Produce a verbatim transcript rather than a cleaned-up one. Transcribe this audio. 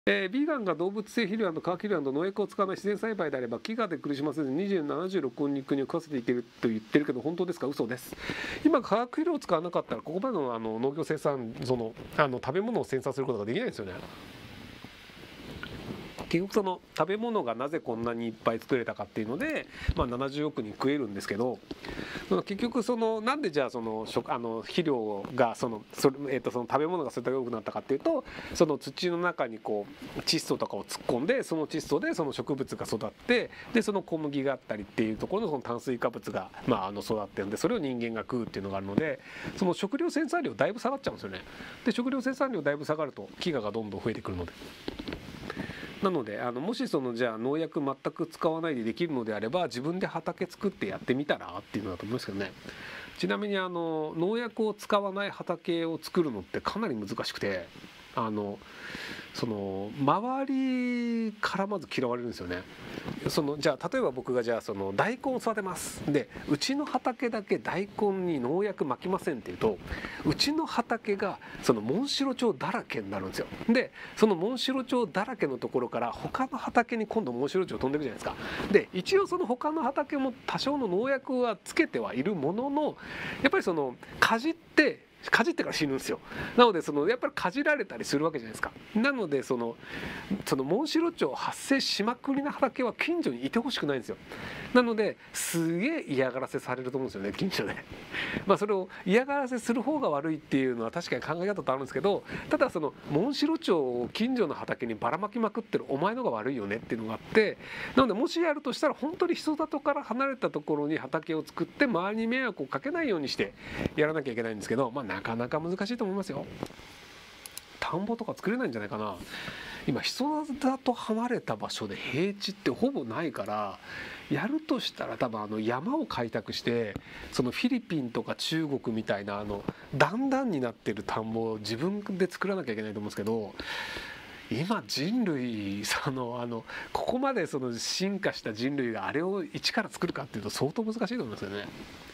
えー、ビーガンが動物性肥料化学肥料農薬を使わない自然栽培であれば飢餓で苦しませずにじゅう、ななじゅうろくおくの国を食わせていけると言ってるけど本当ですか？嘘です。今化学肥料を使わなかったらここまでのあの農業生産そのあの食べ物を生産することができないんですよね。結局その食べ物がなぜこんなにいっぱい作れたかっていうので、まあ、ななじゅうおくにん食えるんですけど、結局そのなんでじゃあその食あの肥料がそのそれ、えー、とその食べ物がそれだけ多くなったかっていうと、その土の中にこう窒素とかを突っ込んで、その窒素でその植物が育って、でその小麦があったりっていうところのその炭水化物が、まあ、あの育ってるんで、それを人間が食うっていうのがあるので、その食料生産量だいぶ下がっちゃうんですよね。で食料生産量だいぶ下がると飢餓がどんどん増えてくるので。なのであのもしそのじゃあ農薬全く使わないでできるのであれば、自分で畑作ってやってみたらっていうのだと思いますけどね。ちなみにあの農薬を使わない畑を作るのってかなり難しくて、あのその周りからまず嫌われるんですよね。そのじゃあ例えば僕がじゃあその大根を育てますで、うちの畑だけ大根に農薬まきませんっていうと、うちの畑がそのモンシロチョウだらけになるんですよ。でそのモンシロチョウだらけのところから他の畑に今度モンシロチョウ飛んでくじゃないですか。で一応その他の畑も多少の農薬はつけてはいるものの、やっぱりそのかじってかじってから死ぬんですよ。なのでそのやっぱりかじられたりするわけじゃないですか。なのでそのそのモンシロチョウ発生しまくりな畑は近所にいてほしくないんですよ。なのですげえ嫌がらせされると思うんですよね、近所で。まあそれを嫌がらせする方が悪いっていうのは確かに考え方とあるんですけど、ただそのモンシロチョウを近所の畑にばらまきまくってるお前のが悪いよねっていうのがあって、なのでもしやるとしたら本当に人里から離れたところに畑を作って周りに迷惑をかけないようにしてやらなきゃいけないんですけど、まあなかなか難しいと思いますよ。田んぼとか作れないんじゃないかな。今人里離れた場所で平地ってほぼないから、やるとしたら多分あの山を開拓して、そのフィリピンとか中国みたいなあの段々になってる田んぼを自分で作らなきゃいけないと思うんですけど、今人類そのあのここまでその進化した人類があれを一から作るかっていうと相当難しいと思いますよね。